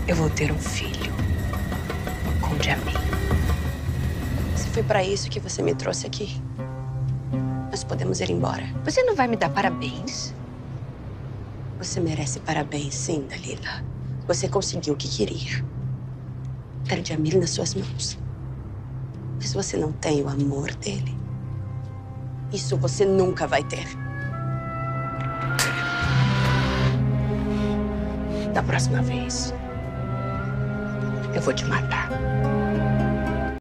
Eu vou ter um filho com Jamil. Se foi pra isso que você me trouxe aqui, nós podemos ir embora. Você não vai me dar parabéns? Você merece parabéns, sim, Dalila. Você conseguiu o que queria. Ter Jamil nas suas mãos. Mas você não tem o amor dele. Isso você nunca vai ter. Da próxima vez, eu vou te matar.